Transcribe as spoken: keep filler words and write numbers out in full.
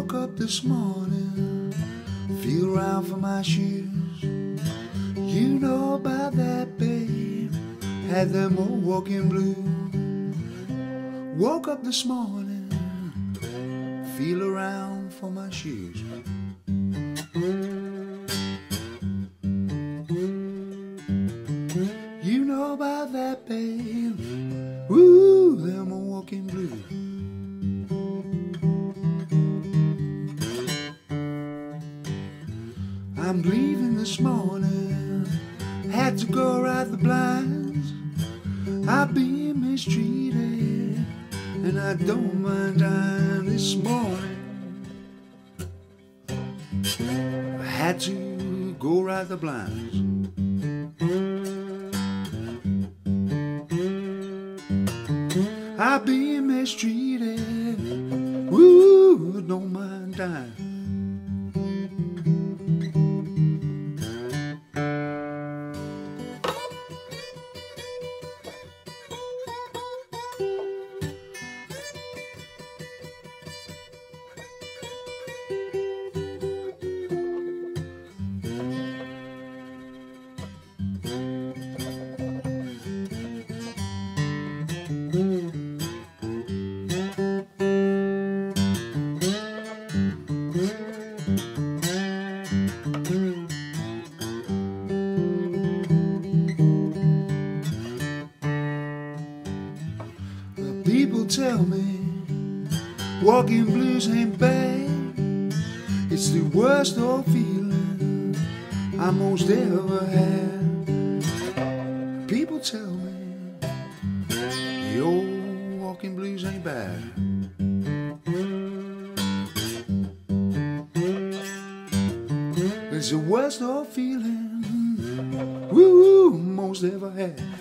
Woke up this morning, feel around for my shoes. You know about that, babe, had them old walking blues. Woke up this morning, feel around for my shoes. You know about that, babe, woo, them old walking blues. I'm leaving this morning, had to go ride the blinds. I've been mistreated, and I don't mind dying this morning. I had to go ride the blinds. I've been mistreated, woo, don't mind dying. People tell me walking blues ain't bad. It's the worst old feeling I most ever had. People tell me the old walking blues ain't bad. It's the worst old feeling, woo, most ever had.